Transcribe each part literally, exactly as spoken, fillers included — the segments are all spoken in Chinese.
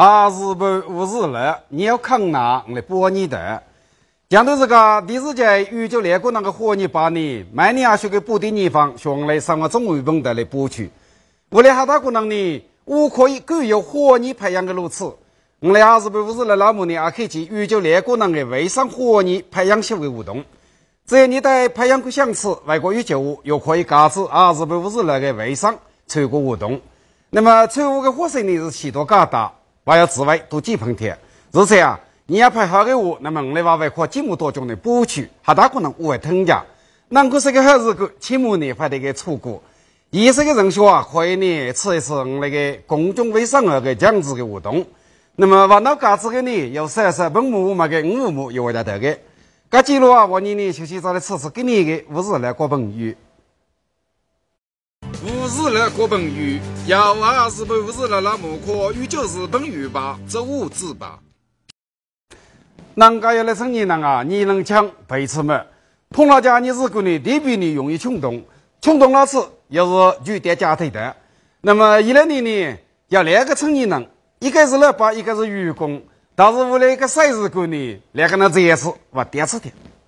啊，日本五日了，你要看哪来播你的。讲到这个第四届宇宙列国那个火你把你每年啊学个补的地方，上来上个中文本的来补去。为了哈大姑娘呢，我可以具有火你培养的如此。我们啊日本五日了老母呢，也可以去宇宙列国那个卫生火你培养小的活动。只要你在培养个相似外国语教又可以加持啊日本五日那个卫生全国活动。那么全国的火生呢是许多疙瘩。还要之外都几盆田，如此啊，你要拍好的我，那么我们娃娃可这么多种的补取，还大可能我会增加。能够是个好日子，起码呢还得给出国。一些个人说啊，可以呢吃一次那个公众卫生那个这样子的活动。那么往那嘎子的呢，有三十本母嘛个五母有为了得个。搿记录啊，我呢呢休息早的吃吃给你个五日来国本语。五日来国本语，要啊日本五日来那么可语就日本语吧，这五字吧。人家要来成年人啊，你能抢陪吃么？碰到家你日果呢，特别呢容易冲动，冲动那次又是就得家庭的。那么一来年呢，要两个成年人，一个是老爸，一个是员工，但是为了一个赛日果呢，两个人这一次我第二次的。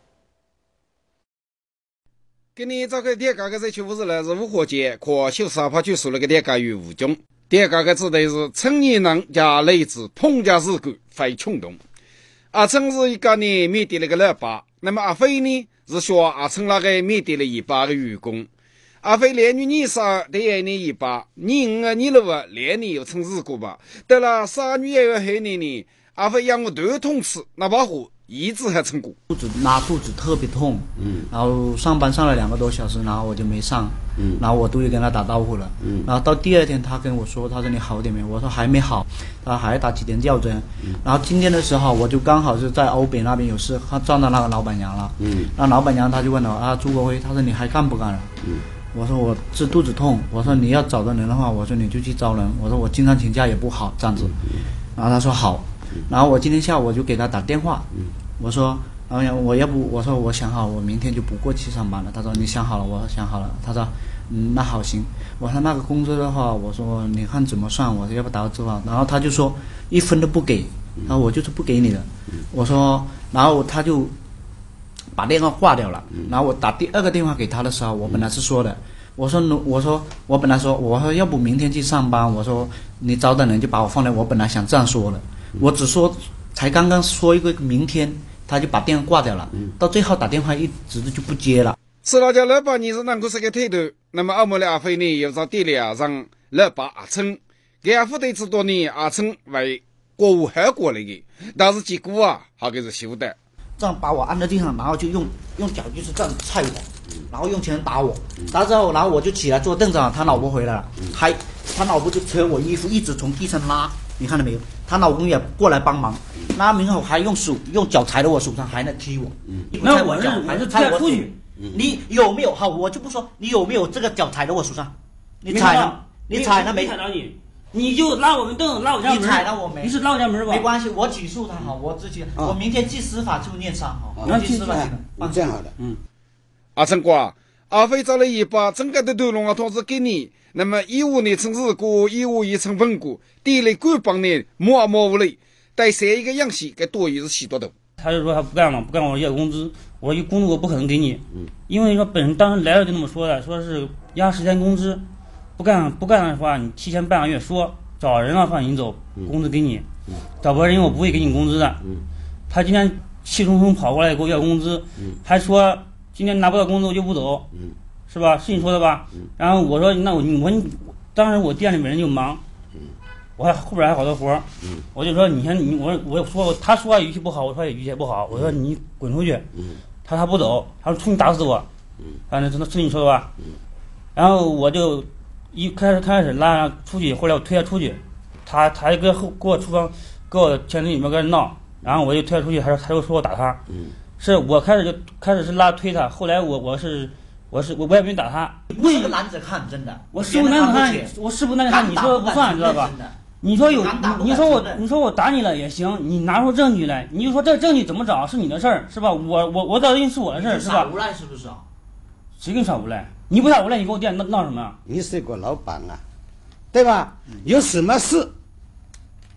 给你找个点价个在去五日来是五和节，可修沙发就说了个点价于五种。点价个指的是成年人加类子碰家日果非冲动。阿成是一个呢面对了个老爸，那么阿飞呢是说阿成那个面对了一百个员工。阿飞连女二三第一年一百，你五啊你六啊连年有成日果吧？到了三女二后年呢，阿飞让我头痛吃，那把火。一直还成功， 肚子拉肚子特别痛，嗯，然后上班上了两个多小时，然后我就没上，嗯，然后我都跟他打招呼了，嗯，然后到第二天他跟我说，他说你好点没？我说还没好，他还打几天吊针，嗯，然后今天的时候我就刚好是在欧北那边有事，他撞到那个老板娘了，嗯，那老板娘他就问我啊朱国辉，他说你还干不干了？嗯，我说我是肚子痛，我说你要找的人的话，我说你就去招人，我说我经常请假也不好这样子，然后他说好。然后我今天下午我就给他打电话，我说，哎呀，我要不，我说我想好，我明天就不过去上班了。他说你想好了，我说想好了。他说，嗯，那好行。我说那个工资的话，我说你看怎么算？我说要不打个字号。然后他就说一分都不给，然后我就是不给你的。我说，然后他就把电话挂掉了。然后我打第二个电话给他的时候，我本来是说的，我说我说我本来说我说要不明天去上班，我说你招的人就把我放在，我本来想这样说的。我只说才刚刚说一个明天，他就把电话挂掉了，嗯、到最后打电话一直就不接了。 是那家老板你是能够是个态度，那么阿姆的阿飞呢又在店里啊让老板阿称，给阿父的知道呢阿称为国务好过来的，但是结果啊好给是修的。 这样把我按在地上，然后就用用脚就是这样踹我，然后用拳打我，打之后然后我就起来坐凳子上，他老婆回来了，还他老婆就扯我衣服，一直从地上拉。你看到没有？她老公也过来帮忙，拉明后还用手用脚踩到我手上，还能踢我。嗯， 那我是还是踢出去。 你有没有？好，我就不说你有没有这个脚踩到我手上？你踩了？你踩了没？ 踩到你，你就拉我们凳子，拉我家门。 你踩了我没？ 你是拉我家门吧？ 没关系，我起诉他好，我自己，我明天去司法处念伤好。我去司法去了。这样好的。 嗯，阿成哥，阿飞找了一把整个的头龙啊，同时给你。那么义务呢成日果，义务也成分果，地雷官帮呢摸摸无类，但谁一个样戏该多于是许多的。 他就说他不干了，不干我要工资，我有工资我不可能给你，嗯，因为说本人当时来了就那么说的，说是压十天工资，不干不干的话你提前半个月说，找人了放你走，工资给你，嗯、找不着人我不会给你工资的，嗯，他今天气冲冲跑过来给我要工资，嗯，还说今天拿不到工资我就不走，嗯。是吧？是你说的吧？嗯、然后我说，那我我当时我店里面人就忙，嗯、我还后边还好多活，嗯、我就说你先你我我说他说话语气不好，我说也语气不好，我说你滚出去，嗯、他他不走，他说出去打死我，嗯、反正是你说的吧？嗯、然后我就一开始开始拉他出去，后来我推他出去，他他还跟后给我厨房跟我前厅里面跟人闹，然后我就推他出去，他说他就说我打他，嗯、是我开始就开始是拉推他，后来我我是。我是我我也没打他， 你不是个男子汉，真的。 我是不男子汉，我是不男子汉，你说不算，知道吧？你说有，你说我，你说我打你了也行，你拿出证据来，你就说这证据怎么找是你的事儿，是吧？我我我找人是我的事儿，是吧？ 耍无赖是不是啊？ 谁跟耍无赖？你不耍无赖，你跟我店闹闹什么呀？ 你是个老板啊，对吧？有什么事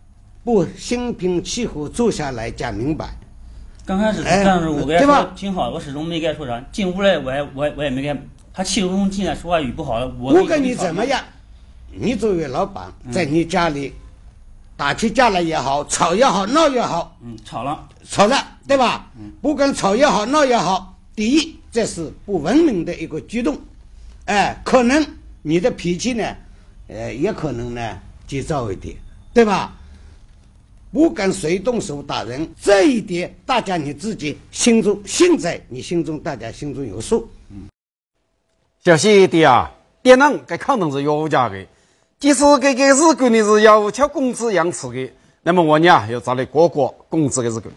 不心平气和坐下来讲明白。 刚开始这样子，我跟他说挺好，我始终没跟他说啥。进屋来，我也我也我也没跟他气冲冲进来，说话语不好了。我不管你怎么样，你作为老板，在你家里打起架来也好，吵也好，闹也好， 嗯，吵了， 吵了，对吧？嗯，不管吵也好，闹也好，第一，这是不文明的一个举动，哎，可能你的脾气呢，呃，也可能呢急躁一点，对吧？不跟谁动手打人，这一点大家你自己心中现在你心中大家心中有数。 嗯，小西的啊，电脑该肯定是有价的，即使这个日本的是要求工资养吃的，那么我呢要找你过过工资的日本。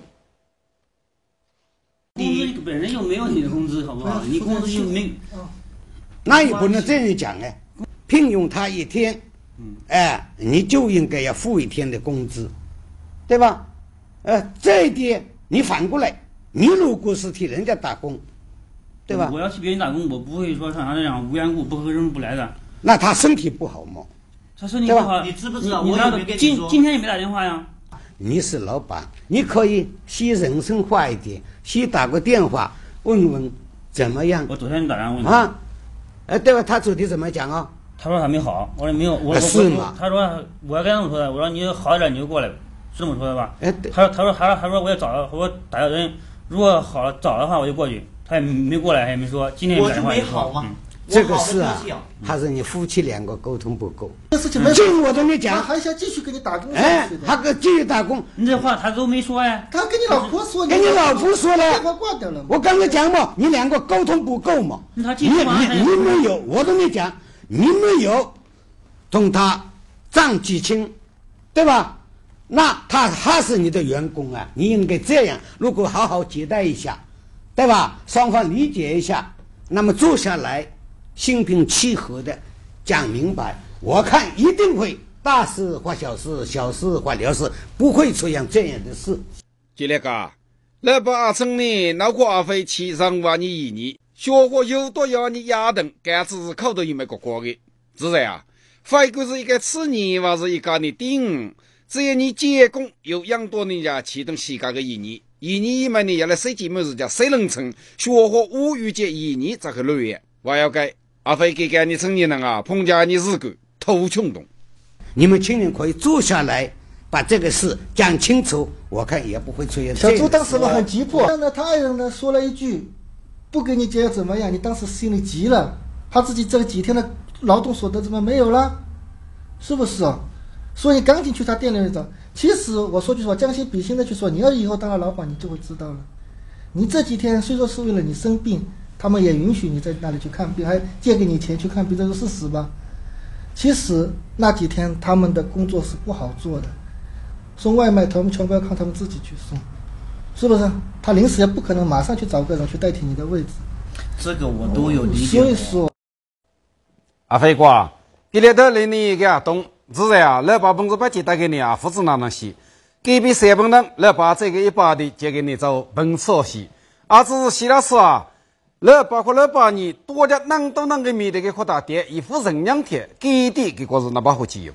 工资本身就没有你的工资，好不好？你工资就没， 那也不能这样讲哎，聘用他一天，哎，你就应该要付一天的工资。对吧？呃，这一点你反过来，你如果是替人家打工，对吧？ 我要替别人打工，我不会说像他这样无缘故不合人不来的。 那他身体不好吗？ 他身体不好， 你知不知道？ 你我也没跟你今说。 今天也没打电话呀。 你是老板，你可以先人性化一点，先打个电话问问怎么样。 我昨天就打电话问他啊，呃，对吧？他昨天怎么讲啊？ 他说他没好，我说没有，我啊是吗？ 他说我要跟他们说的，我说你好一点你就过来。是这么说的吧？ 哎，对。 他说，他说，他说，他说我要找，我打个人，如果好了找的话我就过去。他也没过来，也没说。今天我就没好吗？ 这个事啊，还是你夫妻两个沟通不够。 这事情没这我跟你讲， 他还想继续给你打工。 哎，他给继续打工。 你这话他都没说呀。 他跟你老婆说， 跟你老婆说了， 电话挂掉了。 我刚才讲嘛，你两个沟通不够嘛。 你你你你没有，我跟你讲，你没有同他账记清，对吧？那他还是你的员工啊，你应该这样。如果好好接待一下，对吧？双方理解一下，那么坐下来，心平气和的讲明白，我看一定会大事化小事，小事化了事，不会出现这样的事。 今天个，老板阿成呢，脑壳阿飞去让话你一年，学活有多要你亚等，该只是口头有没过过的，是这样。反过是一个吃年或是一家的顶。只要你结工有养多人家启动西家的一年，一年以外呢，要来设计么子叫谁能成学活五语节一年才去六月，我要改阿非给给你成年人啊，碰见你日狗头冲动。 你们青年可以坐下来把这个事讲清楚，我看也不会出现。 小朱当时很急迫，但呢，他爱人呢说了一句，不给你结怎么样？你当时心里急了，他自己这几天的劳动所得怎么没有了？是不是啊？所以刚进去他店里找，其实我说句实话，将心比心的去说，你要以后当了老板，你就会知道了。你这几天虽说是为了你生病，他们也允许你在那里去看病，还借给你钱去看病，这是事实吧？其实那几天他们的工作是不好做的，送外卖他们全部要靠他们自己去送，是不是？他临时也不可能马上去找个人去代替你的位置， 这个我都有理解。 所以说， 阿飞哥，给你头领你给阿东。自然啊，老爸本子把接带给你啊，父子那能洗，隔壁三本人，老爸这个一把的借给你走本色洗，啊，只是洗了是啊，老爸和老爸你多的能都能给米的给扩大点，一副人两天，给的给个是那把好机油。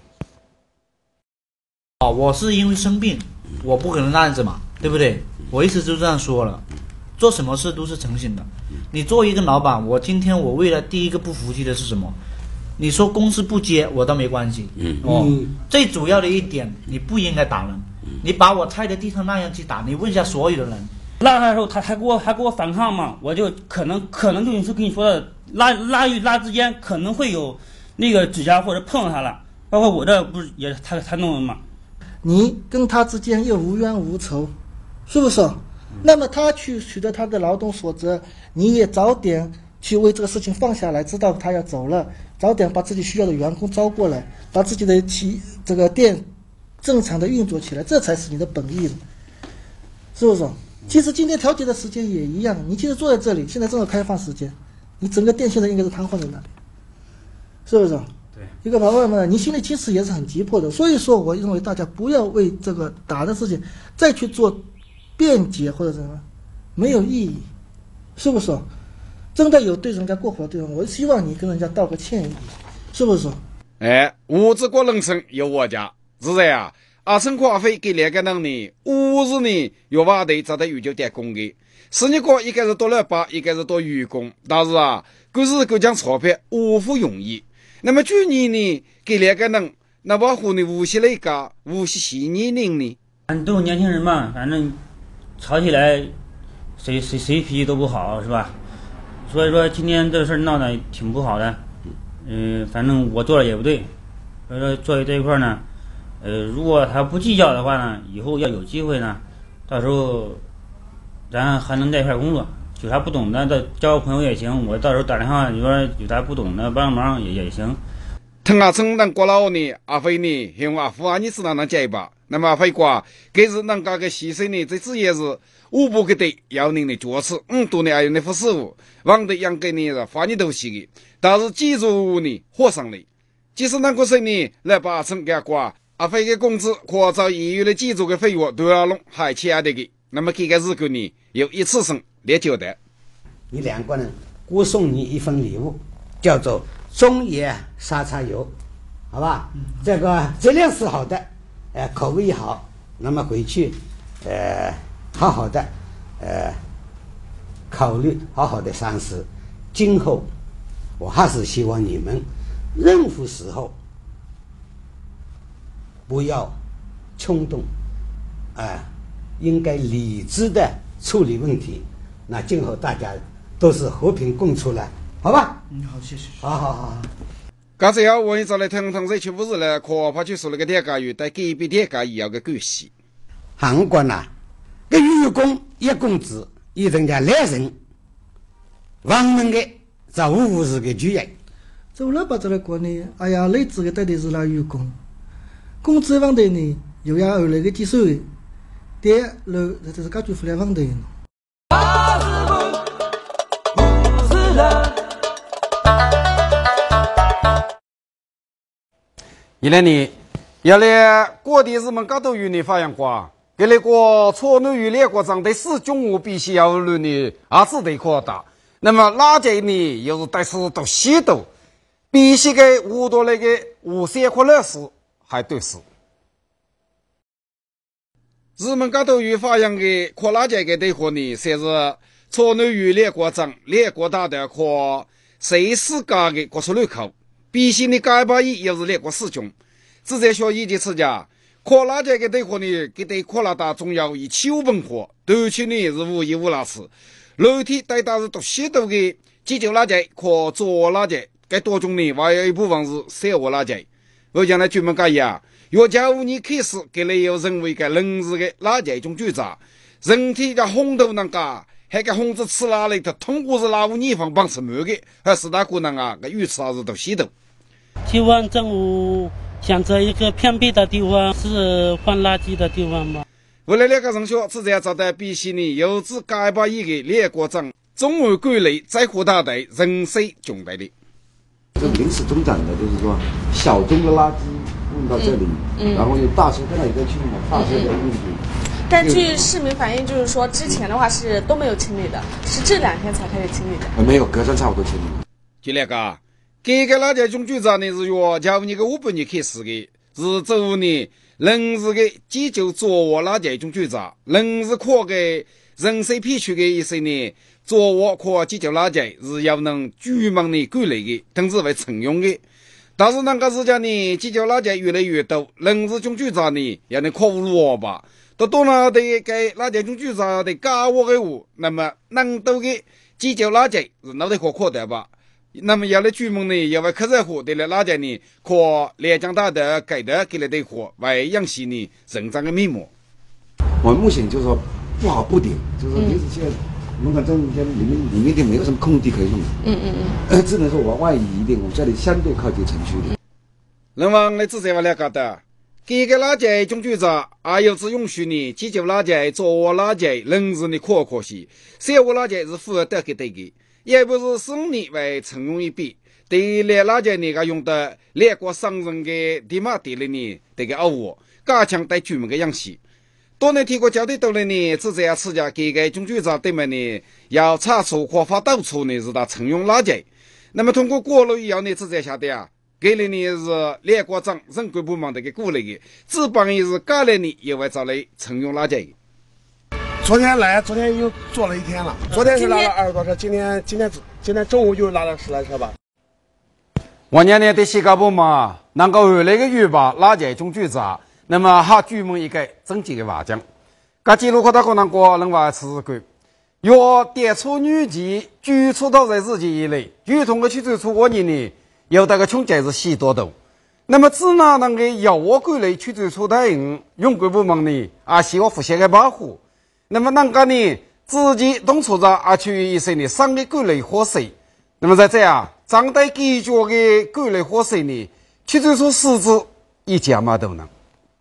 哦，我是因为生病，我不可能那样子嘛，对不对？我一直就这样说了，做什么事都是诚信的。你作为一个老板，我今天我为了第一个不服气的是什么？你说公司不接我倒没关系，嗯哦，嗯最主要的一点，你不应该打人，嗯、你把我踩在地上那样去打，你问一下所有的人。 拉他的时候，他还给我还给我反抗嘛，我就可能可能就是跟你说的，拉拉与拉之间可能会有那个指甲或者碰他了，包括我这不是也他他弄的嘛。 你跟他之间又无冤无仇，是不是？嗯、那么他去取得他的劳动所得，你也早点去为这个事情放下来，知道他要走了。早点把自己需要的员工招过来，把自己的企这个店正常的运作起来，这才是你的本意，是不是？其实今天调节的时间也一样，你其实坐在这里，现在正好开放时间，你整个店现在应该是瘫痪在那里，是不是？对。一个老板们，你心里其实也是很急迫的，所以说我认为大家不要为这个打的事情再去做辩解或者什么，没有意义，是不是？真的有对人家过火的地方，我希望你跟人家道个歉意，是不是？ 哎，五子过人生有我家，是这样。 阿成花费给两个人呢，五十年月瓦的找到有就点工的，是你个一个是多了八，一个是多员工，但是啊，可是够讲钞票无不容易。那么去年呢，给两个人，那保护呢无锡那个无锡新年龄呢？ 俺都是年轻人嘛，反正吵起来，谁谁谁脾气都不好，是吧？所以说今天这事儿闹得挺不好的，嗯、呃，反正我做的也不对，所以说作为这一块呢。呃，如果他不计较的话呢，以后要有机会呢，到时候咱还能在一块工作。有啥不懂的，再交个朋友也行。我到时候打电话，你说有啥不懂的帮忙也也行。 听阿成能过老呢，阿飞呢，希望阿父阿你是哪能解吧？那么阿飞瓜，给是能搞个牺牲呢？这次也是五步给对，要您的脚齿，嗯，多呢还有那副师傅，往的养给你是发你东西的，但是记住呢，和尚嘞，即使那个谁呢，来把阿成给他挂。阿飞的工资或照医院的记住的费用都要弄，还欠的给。那么这个日子呢，有一次性来交代。 你两个人，我送你一份礼物，叫做中野沙茶油，好吧？嗯、这个质量是好的，呃，口味好。那么回去，呃，好好的，呃，考虑好好的三思。今后，我还是希望你们任何时候。不要冲动，啊、呃，应该理智的处理问题。那今后大家都是和平共处了，好吧？ 嗯，好，谢谢。 好好好。 刚才要我找来听听这去不是了，可怕就说那个电价与带给比电价也要个关系。 韩国呐，个员工一工资一人家两人，王们的这五五是个主人。 走了吧，这来国内，哎呀，累子个到底是那员工。工资问题呢，又要后来个计算的，第二楼这是解决不了问题。 一来呢，要来各地人们高头与你发扬光，给那个错内与列国长的四中午必须要论呢，还是得扩大。那么垃圾呢，又是但是到西头，必须给无多那个无三块二十。还对是，日本高头与发扬的扩垃圾的对话呢，算是错内与列国长、列国大的扩谁世界的国出入口，必须你改把一又是列国四中，只在学一级次家，扩垃圾的对话呢，给对扩拉大重要以七五文化，对去呢是无一无拉斯，楼梯带大是读西头的急救垃圾和做垃圾，该多种呢，还有一部分是生活垃圾。我讲了专门讲呀，要假如你开始给了有认为个人事的垃圾中举杂，人体的红头那个还个红子吃哪里的，通过是哪五地方帮什么的，还是大可能啊个鱼吃还是都西头。 希望政府选择一个偏僻的地方，是换垃圾的地方吗？ 为了两个人说，只在找到必须呢，有志改把一个列国长中外归类在乎大队人生总代的。 这临时中展的，就是说小宗的垃圾运到这里，嗯嗯、然后有大车在那里再去嘛，大车的运去。 但据市民反映，就是说之前的话是都没有清理的，是这两天才开始清理的。 呃、没有，隔三差五都清理。 就那个，这个垃圾中局长呢是约假如你个五百年开始的，是走呢人是个急救做我垃圾中局长，人是扩个人生片区的意思呢。做我可急救垃圾是要能专门的归类的，同时为常用的。但是那个时间呢，急救垃圾越来越多，人事中局长呢也能克服了吧？到多了的给垃圾中局长的搞我的话，那么能多的急救垃圾是脑袋可扩大吧？那么要来专门呢，要为客人户的垃圾呢，可连江大的给的给了的货，为养息呢成长的面目。 我目前就是说不好不顶，就是临时现在。我们看这里面里面的没有什么空地可以用，嗯嗯嗯，呃，只能说往外移一点，我们这里相对靠近城区的。 那么我只在我来搞的，这个垃圾中局长还有只允许呢，急救垃圾、做垃圾、人事的可可惜，生活垃圾是符合得给对的，也不是生理为常用一笔。对列垃圾呢，个用的列国商人的地马地里呢，这个偶尔加强对居民的养息。多年提过交代多了呢，只这样次家给个中局长对面呢，要查出或发到处呢是他常用垃圾。那么通过过路以后呢，只在下的啊， 给了你是联国长人国部门的给鼓励的，只帮也是干了你也会找来乘用拉架。 昨天来，昨天已经坐了一天了。昨天是拉了二十多车，今天今天今天中午又拉了十来车吧。 我年年的西嘎部嘛，能够后来个月吧，拉架中举闸，那么还专门一个整几个话讲，噶记录可大可能过能话吃过。要点出女籍，举出到在自己以来，与同个去最初我年呢，有那个穷家是许多多。那么只拿那个要我归来去最初的人，用国部门呢，啊希望复现个保护。那么那个呢，自己东处着啊去一些呢，上个归来活水。那么在这样，长代几脚的归来活水呢，去最初狮子一家嘛都能。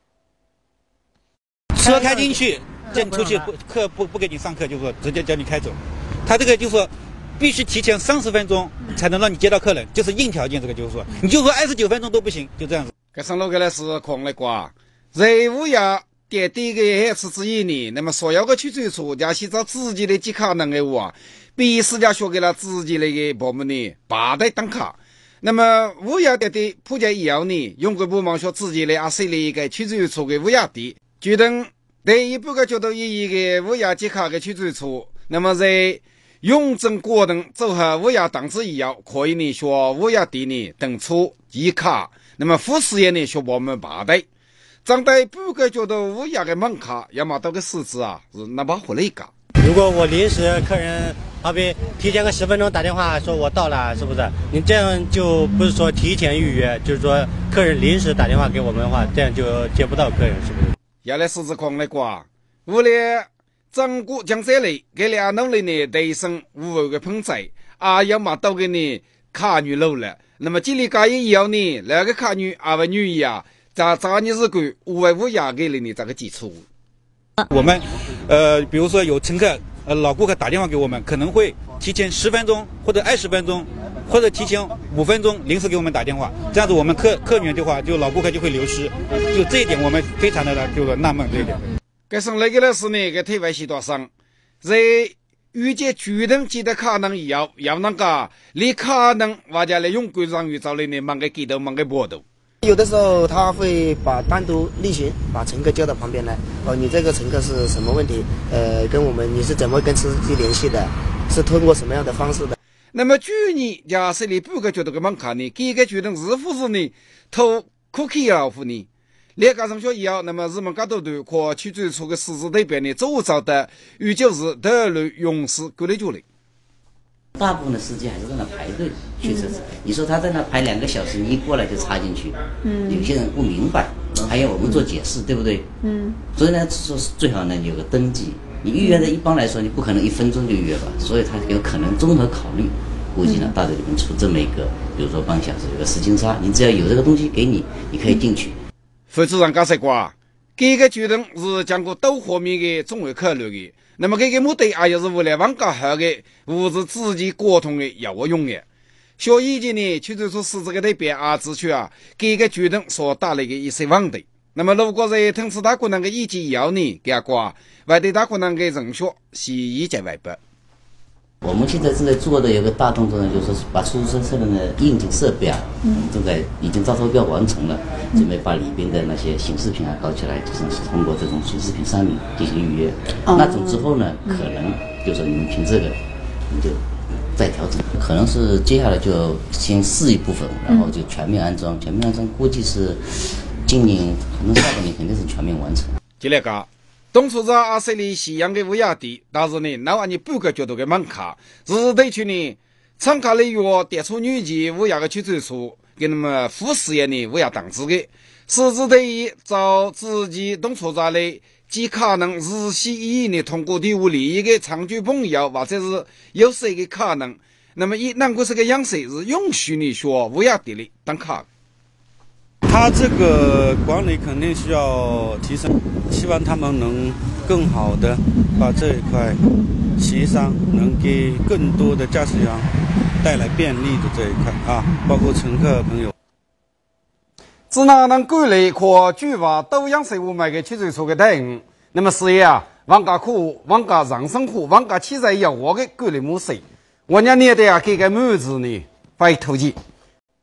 车开进去。进出去不课不不给你上课，就是说直接叫你开走。他这个就是说，必须提前三十分钟才能让你接到客人，就是硬条件。这个就是说，你就说二十九分钟都不行，就这样子。 这上路个来是狂来挂，在乌鸦点第一个一次之一呢，那么所有的去最初加洗澡自己的极可能的话，比私家学给了自己的个部门呢，八代当卡。那么乌鸦点的普及以后呢，用国部门学自己的阿西的一个去最初的乌鸦地，决定。第一步个角度意义的乌鸦健康的去最初，那么在用证过程走和乌鸦档次以后，可以呢学乌鸦地呢等出一卡，那么副事业呢学我们八代，长代不个角度乌鸦的门卡，要么到个狮子啊是那把回来一个。 如果我临时客人好比提前个十分钟打电话说我到了，是不是？你这样就不是说提前预约，就是说客人临时打电话给我们的话，这样就接不到客人，是不是？ 要来狮子狂来挂，为了整个江这里给俩农里呢提升五万个盆栽，啊要嘛到给你卡女楼了。那么这里家也以后呢，那个卡女啊为女一啊，在在你是个五万五亚给了你这个基础。 我们呃，比如说有乘客呃老顾客打电话给我们，可能会提前十分钟或者二十分钟。或者提前五分钟临时给我们打电话，这样子我们客客源的话，就老顾客就会流失，就这一点我们非常的就是纳闷这一点。 该上来个的是呢，个体外许多上，在预计决定记得可能以后，要那个你可能或者来用规章预兆的呢，忙个记得忙个波动。 有的时候他会把单独例行把乘客叫到旁边来，哦，你这个乘客是什么问题？呃，跟我们你是怎么跟司机联系的？是通过什么样的方式的？ 那么，据你假设你不个觉得个门槛呢，给个决定是不是呢？投可以老虎呢？连加上学以后，那么日本高头头可去最初个狮子那边呢，周遭的与就是德路勇士过来就来。 大部分的司机还是在那排队去车子。嗯、你说他在那排两个小时，你一过来就插进去，嗯，有些人不明白，还要我们做解释，对不对？嗯。所以呢，说最好呢有个登记。你预约的一般来说，你不可能一分钟就预约吧，所以他有可能综合考虑，估计呢大队里面出这么一个，比如说半小时有个时间差，你只要有这个东西给你，你可以进去。副处长刚才说，这个决定是经过多方面的综合考虑的。那么这个目的也就是为了往更好的物质自己沟通的要用的。小以前呢，去做出狮子的那边啊指出啊，这个决定所带来的一些问题。那么如果在同时大可能的意见以后呢，给过外地大可能的人学是一在外边。 我们现在正在做的有个大动作呢，就是把出租车的呢硬件设备啊，嗯，正在已经招投标完成了，嗯、准备把里边的那些显示屏啊搞起来，就是通过这种显示屏上面进行预约。哦、那种之后呢，可能就是你们凭这个，你就再调整，可能是接下来就先试一部分，然后就全面安装。全面安装估计是今年可能下半年肯定是全面完成。 就那个。东处在阿塞里西洋的乌鸦地，但是呢，那玩意不个角度的门卡，是对去呢，参加了约点出女级乌鸦的去最初，给那么副事业呢乌鸦档次的，是指对于找自己东处在的，既可能日系意义呢通过第五利益的长久朋友，或者是有谁的可能，那么以南国这个样式是允许你学乌鸦地的当卡。 他这个管理肯定需要提升，希望他们能更好的把这一块协商，能给更多的驾驶员带来便利的这一块啊，包括乘客朋友。 只能能鼓励可举发多样式物买的汽车车的队伍，那么事业啊，往家苦，往家人生苦，往家汽车要我的鼓励模式，我娘年代啊，给个母子呢，会投机。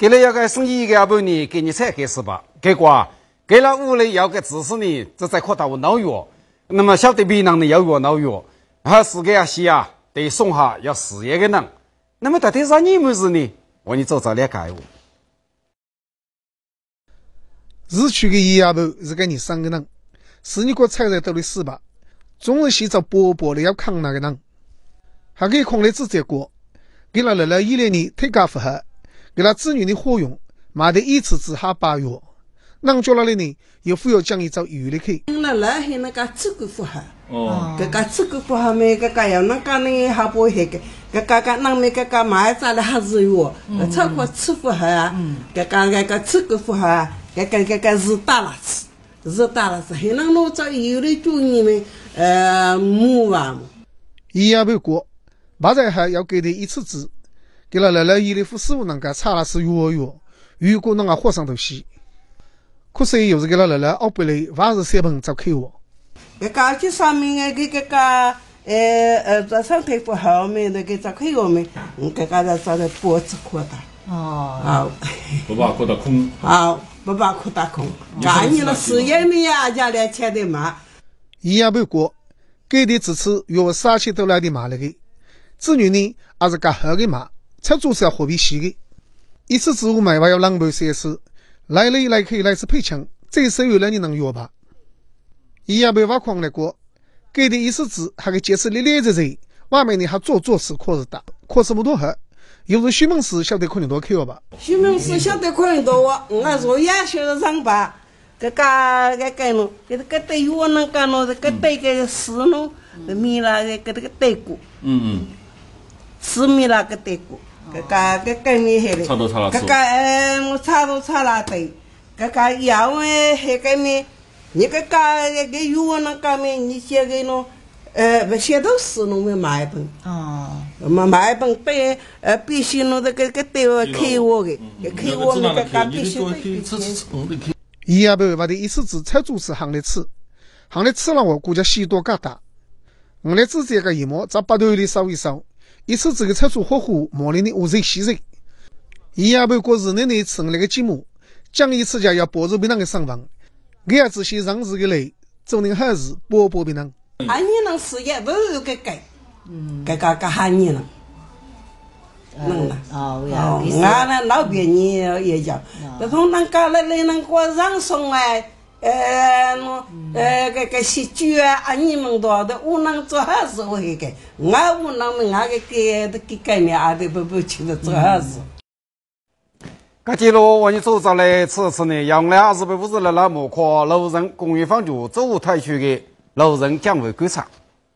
给了要个生意个半年给你才开始吧，结果给了屋里要个指示你，这才扩大我脑药，那么晓得别人的要药脑药，还是个些啊，对送下要事业的人，那么到底啥你们是呢？我你做早了解我。 市区的爷爷婆是个你三个人，是你个菜在兜里死吧，总是洗澡波波的要扛那个人，还给空来自这过，给了来了一两年退家不好，给了子女的活用，买的一次只下八月，人叫了来呢，又非要讲一招语里去。 那来还那个这个不好，哦，这个这个不好没，这个要那个呢还不会个，这个个那没这个买啥的还是有，超过吃不好啊，这个这个这个不好啊。这个这个是大了吃，是大了吃，还能弄着有的就你们呃木吧。 一样不过，马在还要给的一次纸，给了来了一的副师傅那个差了是越越，如果那个火上头洗，可是又是给了来了奥贝雷万事三盆找开我。 这个这上面的这个呃呃这上头不好没那个找开我们，嗯，这个找的脖子扩大。哦。好。 不把扩大空。 好。不把扩大空，干你了事业没呀？家来钱的嘛。 一样不过，给的支持约三千多来的马来的，子女呢还是干好的马，才做是要货币洗的。一次职务买还要浪费三次，来了来去来是赔钱，这手有了你能约吧？一样被挖矿来过，给的一次职还给解释连连着着，外面呢还做做事可是大，可是不多好。有是徐梦师晓得可能多看吧？ 徐梦师晓得可能多，我说也晓得上班，这个这个喏，这个对我那个喏，这个对个事喏，这米啦这个这个对过，嗯嗯，是米啦个对过，这个这个米还的， 差多差了， 这个呃我差多差了对，这个要哎还个米，你这个这个有那个米，你写个喏。呃，不写都是弄的买本哦，买买本对呃必须弄这个个对我开我的，开我们个个必须的。 一样不把的一次只才做是行来吃，行来吃了我估计许多疙瘩。我来自这个一毛在八头里烧一烧，一次这个才做火火磨里的五水洗水。一样不过日内内吃那个节目，讲一次家要保住别人的上房，给伢子些让日的来，做人还是波波别人。 喊你能事业都有个改，嗯，个个个喊你能，能了。哦，俺那老别你也讲，这从那个来来那个让送哎，呃，呃，个个喜剧啊，俺你们多的，我能做好事我给改，俺我能们俺个给给改呢，俺都不不去的做好事。 搿记录我你走着来吃吃呢，杨来二十百五十六了木块楼人公园房主周台区的。老人讲为观察。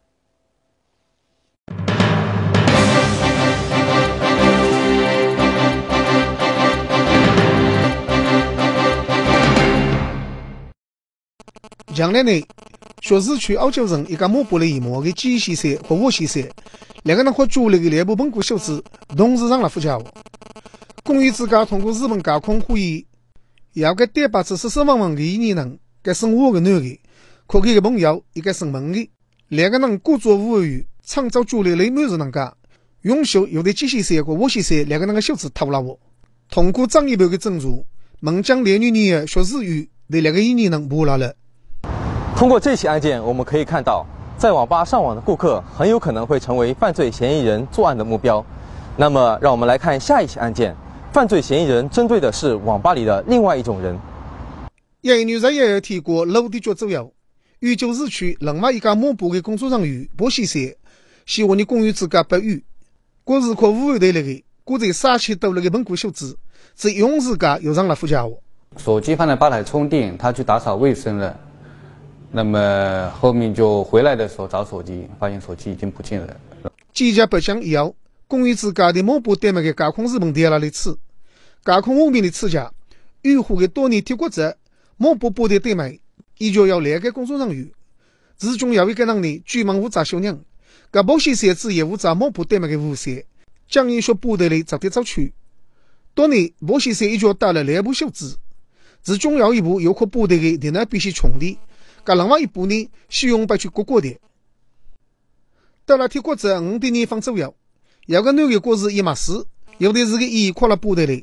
将来呢，学市区澳洲人一个木布的一模的机器赛和我器赛，两个人和主力的两部本股小子同时上了副家伙。公寓之家通过日本架空会议，要个第八次四十万万的一年人，该生活的男的。可给个朋友一个生门的，两个人各做无语，创造主力类每日能干，永秀有的机器赛和我器赛两个人的小子偷了我。通过张一博的证书，猛将连女女学日语的两个一年能补了了。 通过这起案件，我们可以看到，在网吧上网的顾客很有可能会成为犯罪嫌疑人作案的目标。那么，让我们来看下一起案件，犯罪嫌疑人针对的是网吧里的另外一种人。 一女人也有提过楼的脚左右。预九市区另外一家某部的工作人员博西说，希望你公寓自家不语，过日可无的那个，过在三千多那个本股小子，只用自家又上了副家伙。 手机放在吧台充电，他去打扫卫生了。那么后面就回来的时候找手机，发现手机已经不见了。 几家北疆以后，公寓自家的某部店面的架空日本店那里吃，架空外面的吃家，遇户的多年铁骨者，某部部的店面。依旧要两个工作人员，其中有一个人呢专门负责修养，搿某些设置也负责某部店面的服务线，将因学部队里走来走去。当年某些设依旧带了两部小子，其中有一部有可部队的电脑必须充电，搿另外一部呢需用不去国国的。到了铁骨者五点年方左右，有个男的过是一码事，有的是个医跨了部队里，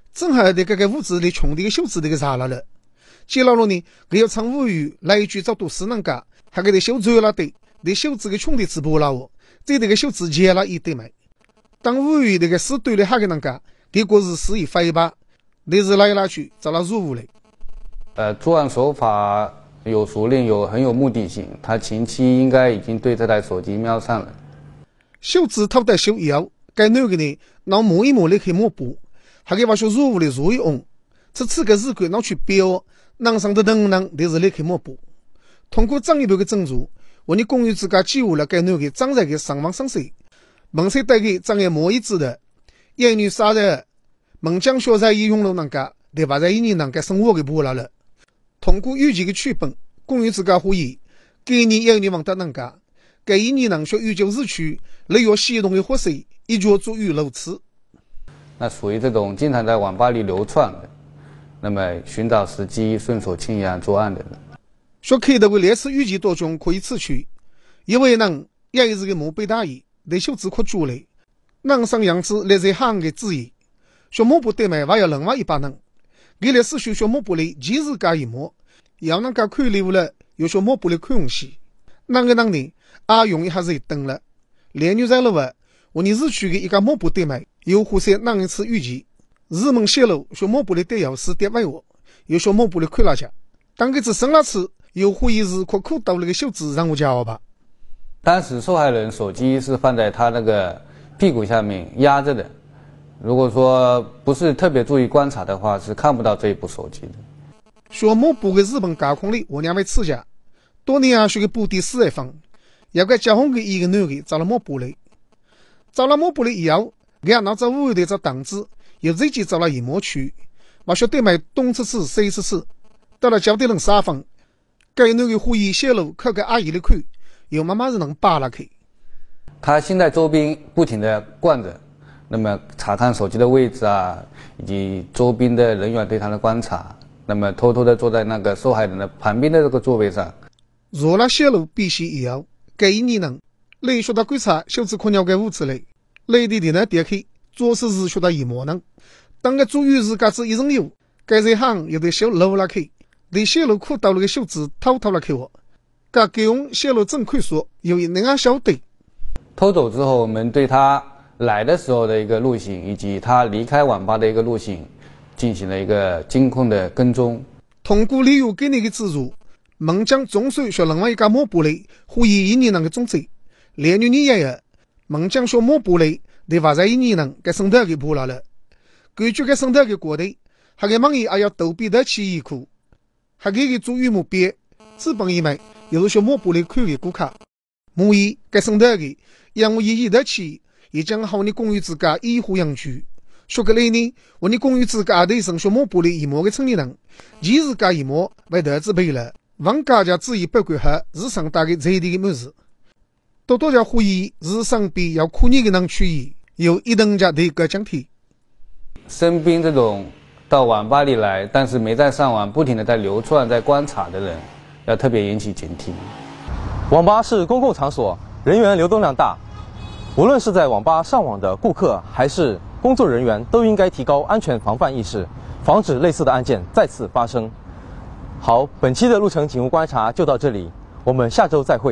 正好在这个屋子里穷的个袖子这个查了了，接了了呢，他要唱无语来一句找都市人家，还给他袖子了的，对袖子个穷的直播了我，这这个袖子接了一对没。当无语这个死对了哈个人家，结果是死一飞吧，那是来拉去找了入屋来。 呃，作案手法有熟练，有很有目的性，他前期应该已经对这台手机瞄上了。 袖子偷得手以后，该那个呢，拿摸一摸来去摸布，还给把小入屋里入一翁，这次个日鬼拿去标，拿上的灯能都是来去摸布。通过进一步的证据，我们公寓自家记录了该那个张在的上网上手，蒙谁带给张也摸一子的，一女杀人，蒙将小在一用了那个，对吧？在一年那个生活给补了了。通过预计的剧本，公寓自家会议，给你一女往的那个，该一年能学预计日区，利用系统的活水，一脚做预漏词。 那属于这种经常在网吧里流窜的，那么寻找时机顺手牵羊作案的人。 说开的为类似预计当中可以此去，因为呢，也是个墓碑大意，对袖子可住嘞，能上样子来在行的旨意，说墓不对面还有另外一把人。给了是学学摸不来，即日加一摸，要那个看礼物了，又说摸不来看东西。那个人呢，啊用一下子等了，连女在了吧，我你日去的一个摸不对买，又互相那一次预计，日门泄露说摸不来对钥匙点外我，又说摸不来看了下，当个只生了次，又怀疑是可扣到那个袖子让我家吧。 当时受害人手机是放在他那个屁股下面压着的。如果说不是特别注意观察的话，是看不到这一部手机的。 说摸布的日本监控里，我两位刺家，多年啊是个布的四人房，有个结婚的一个男的找了摸布来，找了摸布来以后，俺拿着屋的这档子，又自己找了一摸去，我说对买东次次西次次，到了交的人沙房，该男的会议泄露，靠个阿姨的看，有妈妈是能扒拉去。 他现在周边不停的逛着。那么查看手机的位置啊，以及周边的人员对他的观察，那么偷偷的坐在那个受害人的旁边的这个座位上。 若了泄露必须以后，该一年人，雷说他观察袖子可鸟该屋子里，雷的的呢点开，做事是说他一模能，当个注意自家子一人有，该这行又得小漏了去，得泄露裤到了个袖子偷偷了去我，该给用泄露正快说，有一人啊晓得。 偷走之后，我们对他来的时候的一个路线，以及他离开网吧的一个路线，进行了一个监控的跟踪。 通过利用给你的资助，猛将总算学另外一家摸布雷，会以一年人的种子，连女你也有，猛将学摸布雷，对发在一年人给生态给破了了。根据给生态给过的，还给忙也还要逗比得起一库，还给给做预目标，资本一枚，又是学摸布雷看给顾客，母一给生态给，让我一得起。也将好你公寓自家医护养居，说个来呢，我你公寓自家的生学摸布的一模的城里人，一日家一模为得自备了，王家家自己不管下日常大概这的么子，多多家会议日常比要苦你的人去意，有一等家的一个讲题。 身边这种到网吧里来，但是没在上网，不停的在流窜、在观察的人，要特别引起警惕。 网吧是公共场所，人员流动量大。无论是在网吧上网的顾客还是工作人员，都应该提高安全防范意识，防止类似的案件再次发生。好，本期的路程警务观察就到这里，我们下周再会。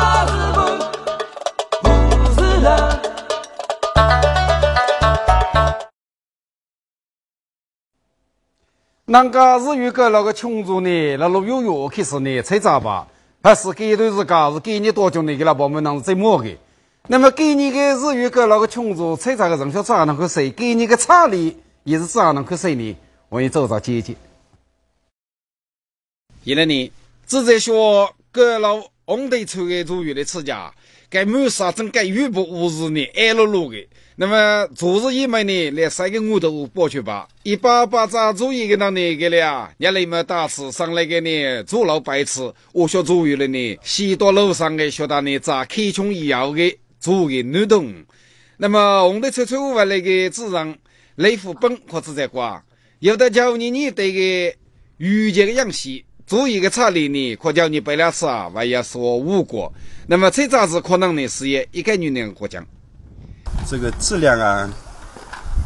那个日语个那个群主呢，那路有有开始呢，猜咋吧？还是给对自家是给你多久呢？给那帮们能怎么的？那么给你个日语个那个群主猜咋个人小咋能去谁？给你个差里也是咋能去谁呢？我也走着姐姐。现在呢，只在说个老红队抽的主语的吃家，该没啥真该预不无日呢，挨了路的。那么昨日一枚呢，来三个我都过去吧。一把把咱主意给那呢给了，伢来么大吃上来个呢，做老白痴。我说主语了呢，西多楼上的学到呢，咋开穷一样的做的女动。那么红队抽抽回来个自然雷府本或者在挂，有的叫你你对个遇见个样戏。做一个差里呢，可叫你背了吃啊，还要说无果。那么这咋子可能呢？是也一个女人过奖。 这个质量啊，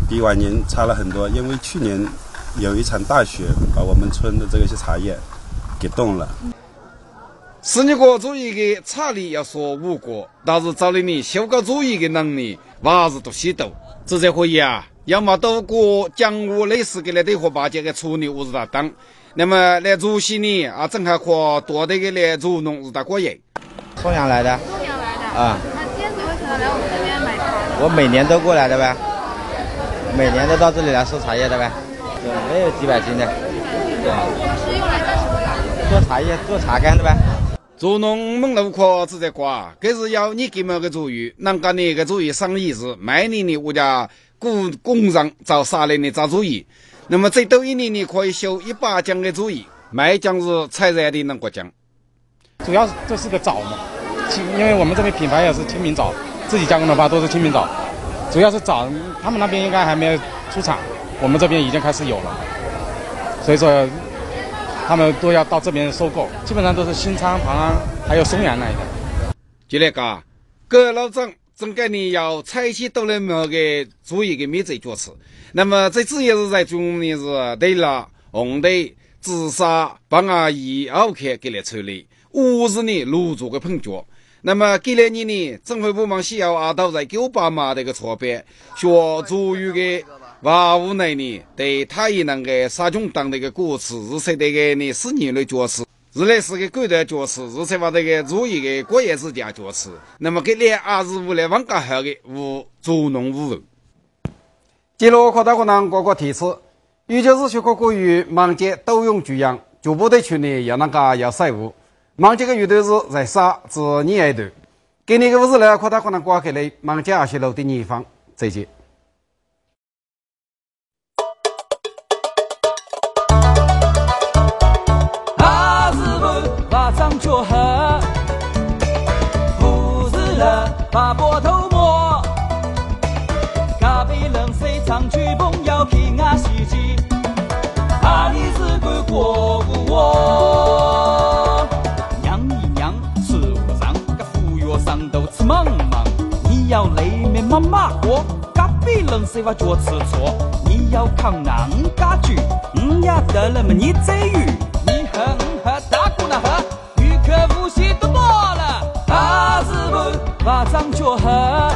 比往年差了很多，因为去年有一场大雪，把我们村的这些茶叶给冻了。 是你个主意的茶力要说无过，但是找了你修改主意的能力，娃子都吸斗。这这回啊，要么都过江湖类似的来对和八戒的处理物质大当，那么来主席呢啊，正好和多的个来主弄日大过夜。 松阳来的。 松阳来的。 啊。 那今天为什么来我们这边买茶？ 我每年都过来的呗，每年都到这里来收茶叶的呗，没有几百斤的。 是用来干什么的？ 做茶叶，做茶干的呗。 做农们路可只在瓜，这是要你给么个主意，人家你个主意上意思，卖你的物价工工商找啥人的找主意。那么最多一年你可以修一百江的主意，卖江是采摘的能过江。 主要这是个枣嘛，因为我们这边品牌也是清明枣，自己加工的话都是清明枣，主要是枣，他们那边应该还没有出厂，我们这边已经开始有了，所以说他们都要到这边收购，基本上都是新昌、庞安还有松阳那一带。 就那个，各老长正给你要采取到了么个注意的米这角色，那么这主要是在中的是对了，红的自杀帮阿姨奥克给来处理，五日呢入驻的碰脚。那么给了你呢，政府部门需要阿到在九八码的一个错别，学主语的。娃屋内呢，对他也能个杀穷当那个果子，日色的个呢是年的角色，日来是个贵的角色，日色话那个注意的过夜之家角色。那么给两二十五来往家好的无主农无记录扩大可能各个提示，也就是学科关于忙节都用剧样，局部地区呢要那个要税务，忙节个遇到是在啥至你爱的，给你个物事来扩大可能挂给你忙节二十楼的地方，再见。 张脚喝，不是了，把波头摸。咖啡冷水长曲风要平啊洗机，啊你是个国务我。娘一娘吃无上，个服药上都吃忙忙。你要累没妈妈活，咖啡冷水把脚吃错。你要抗囊家具，嗯呀得了么你再遇，你和嗯和大姑那和。可呼吸都多了，他是不把张脚喝，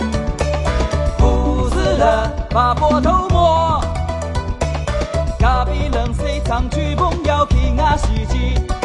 不是了把波头摸，咖啡冷水长曲风要平啊洗机。